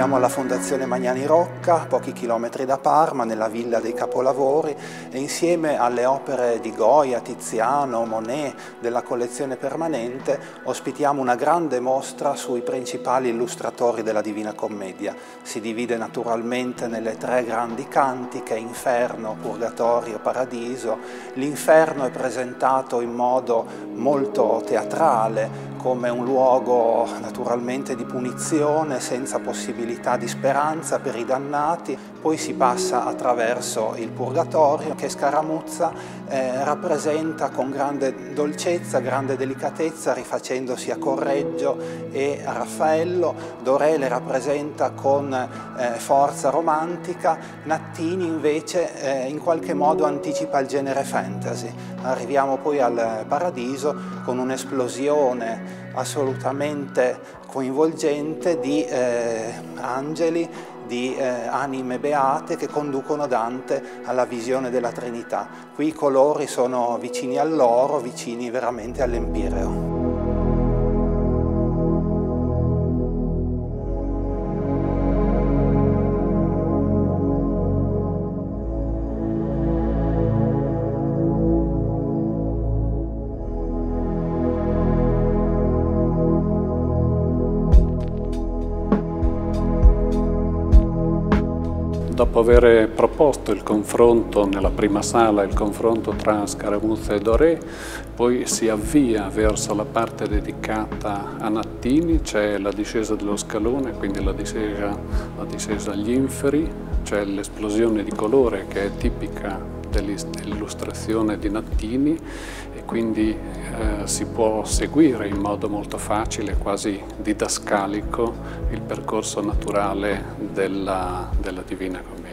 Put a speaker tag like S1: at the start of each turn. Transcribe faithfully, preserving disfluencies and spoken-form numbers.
S1: troviamo alla Fondazione Magnani Rocca, pochi chilometri da Parma, nella Villa dei Capolavori, e insieme alle opere di Goya, Tiziano, Monet della collezione permanente ospitiamo una grande mostra sui principali illustratori della Divina Commedia. Si divide naturalmente nelle tre grandi cantiche, Inferno, Purgatorio, Paradiso. L'inferno è presentato in modo molto teatrale, come un luogo naturalmente di punizione senza possibilità di speranza per i dannati. Poi si passa attraverso il Purgatorio che Scaramuzza eh, rappresenta con grande dolcezza, grande delicatezza, rifacendosi a Correggio e a Raffaello. Doré le rappresenta con eh, forza romantica. Nattini invece eh, in qualche modo anticipa il genere fantasy. Arriviamo poi al Paradiso con un'esplosione assolutamente coinvolgente di eh, angeli, di eh, anime beate che conducono Dante alla visione della Trinità. Qui i colori sono vicini all'oro, vicini veramente all'empireo.
S2: Dopo aver proposto il confronto nella prima sala, il confronto tra Scaramuzza e Doré, poi si avvia verso la parte dedicata a Nattini, c'è la discesa dello scalone, quindi la discesa, la discesa agli inferi, c'è l'esplosione di colore che è tipica dell'illustrazione di Nattini e quindi eh, si può seguire in modo molto facile, quasi didascalico, il percorso naturale della, della Divina Commedia.